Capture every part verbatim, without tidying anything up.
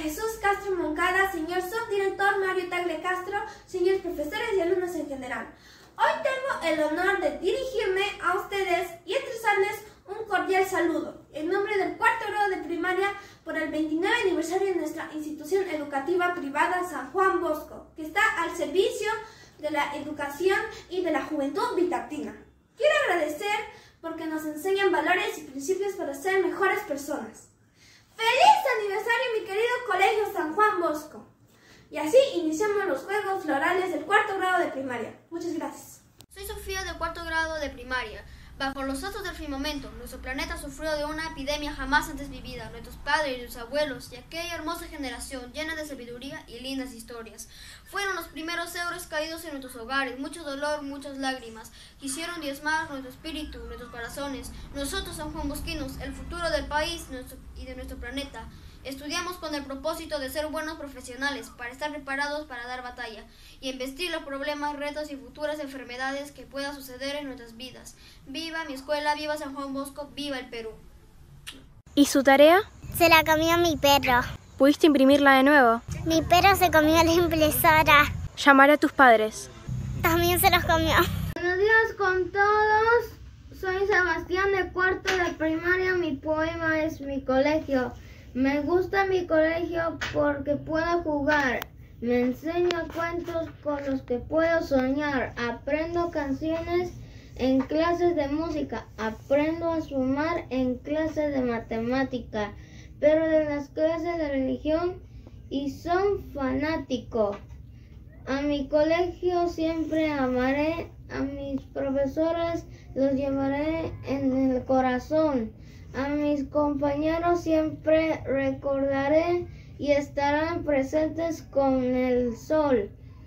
Jesús Castro Moncada, señor subdirector Mario Tagle Castro, señores profesores y alumnos en general. Hoy tengo el honor de dirigirme a ustedes y expresarles un cordial saludo en nombre del cuarto grado de primaria por el veintinueve aniversario de nuestra institución educativa privada San Juan Bosco, que está al servicio de la educación y de la juventud bitatina. Quiero agradecer porque nos enseñan valores y principios para ser mejores personas. ¡Feliz aniversario, mi querido Colegio San Juan Bosco! Y así iniciamos los Juegos Florales del cuarto grado de primaria. Muchas gracias. Soy Sofía del cuarto grado de primaria. Bajo los astros del firmamento, nuestro planeta sufrió de una epidemia jamás antes vivida. Nuestros padres y nuestros abuelos y aquella hermosa generación llena de sabiduría y lindas historias fueron los primeros euros caídos en nuestros hogares. Mucho dolor, muchas lágrimas. Quisieron diezmar nuestro espíritu, nuestros corazones. Nosotros, San Juan Bosquinos, el futuro del país nuestro, y de nuestro planeta. Estudiamos con el propósito de ser buenos profesionales, para estar preparados para dar batalla y embestir los problemas, retos y futuras enfermedades que puedan suceder en nuestras vidas. ¡Viva mi escuela! ¡Viva San Juan Bosco! ¡Viva el Perú! ¿Y su tarea? Se la comió mi perro. ¿Pudiste imprimirla de nuevo? Mi perro se comió la impresora. Llamaré a tus padres. También se los comió. Buenos días con todos. Soy Sebastián de cuarto de primaria. Mi poema es Mi colegio. Me gusta mi colegio porque puedo jugar, me enseña cuentos con los que puedo soñar, aprendo canciones en clases de música, aprendo a sumar en clases de matemática, pero de las clases de religión y son fanático. A mi colegio siempre amaré, a mis profesores los llevaré en el corazón. A mis compañeros siempre recordaré y estarán presentes con el sol.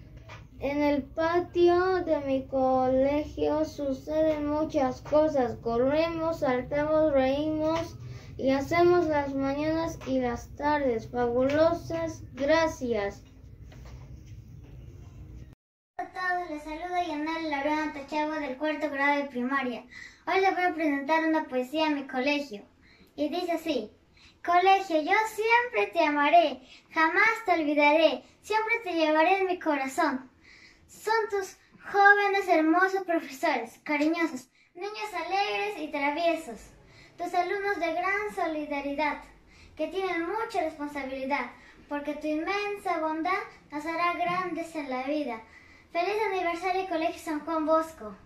En el patio de mi colegio suceden muchas cosas. Corremos, saltamos, reímos y hacemos las mañanas y las tardes fabulosas. Gracias. Hola a todos, les saludo Yanel Laurana Tachabo del cuarto grado de primaria. Hoy les voy a presentar una poesía a mi colegio. Y dice así: Colegio, yo siempre te amaré, jamás te olvidaré, siempre te llevaré en mi corazón. Son tus jóvenes hermosos profesores, cariñosos, niños alegres y traviesos, tus alumnos de gran solidaridad, que tienen mucha responsabilidad, porque tu inmensa bondad nos hará grandes en la vida. ¡Feliz aniversario, Colegio San Juan Bosco!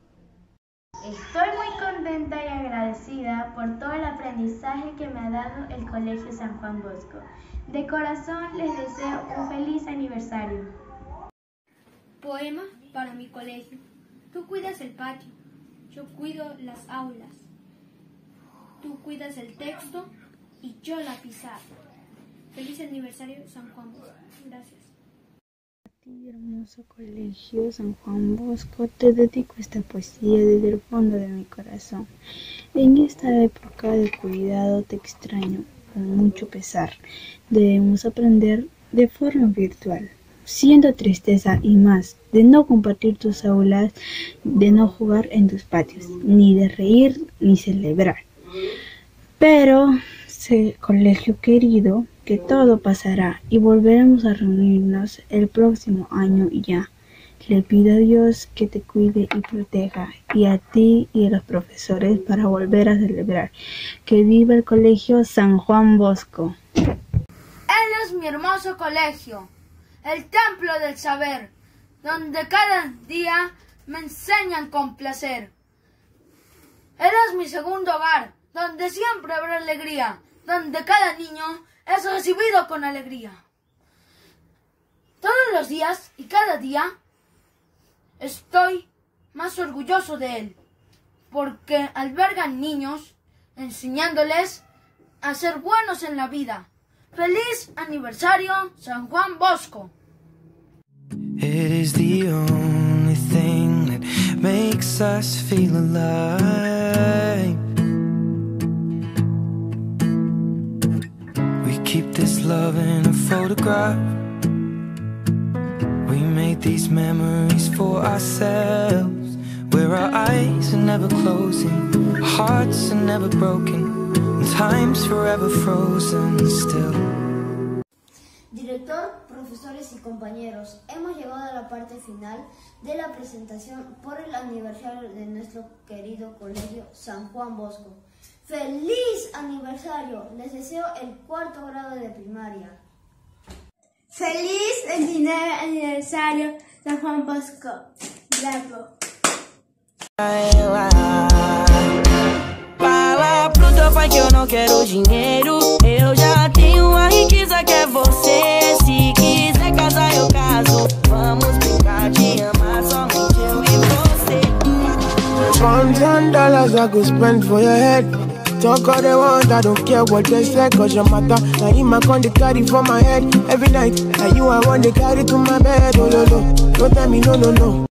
Estoy muy contenta y agradecida por todo el aprendizaje que me ha dado el Colegio San Juan Bosco. De corazón les deseo un feliz aniversario. Poema para mi colegio. Tú cuidas el patio, yo cuido las aulas. Tú cuidas el texto y yo la pizarra. Feliz aniversario, San Juan Bosco. Gracias. Hermoso Colegio San Juan Bosco, te dedico esta poesía desde el fondo de mi corazón. En esta época de cuidado te extraño con mucho pesar. Debemos aprender de forma virtual. Siento tristeza y más de no compartir tus aulas, de no jugar en tus patios, ni de reír ni celebrar. Pero, sé, colegio querido, que todo pasará y volveremos a reunirnos el próximo año y ya. Le pido a Dios que te cuide y proteja, y a ti y a los profesores para volver a celebrar. Que viva el Colegio San Juan Bosco. Él es mi hermoso colegio, el templo del saber, donde cada día me enseñan con placer. Él es mi segundo hogar, donde siempre habrá alegría, donde cada niño es recibido con alegría. Todos los días y cada día estoy más orgulloso de él, porque albergan niños enseñándoles a ser buenos en la vida. ¡Feliz aniversario, San Juan Bosco! It is the only thing that makes us feel alive. We keep this love in a photograph. We made these memories for ourselves, where our eyes are never closing, our hearts are never broken, and time's forever frozen still. Director, profesores y compañeros, hemos llegado a la parte final de la presentación por el aniversario de nuestro querido colegio San Juan Bosco. ¡Feliz aniversario! Les deseo el cuarto grado de primaria. ¡Feliz veintinueve aniversario San Juan Bosco! ¡Bravo! Fala pro teu pai que eu não quero dinheiro. Eu já tenho a riqueza que é você. Se quiser casar eu caso. Vamos brincar de amar somente eu e você. Pounds and dollars I could spend for your head. Talk all they want, I don't care what they say. Cause your matter, now you my con they carry for my head every night. Now you I want they carry to my bed. Oh no no, don't tell me no no no.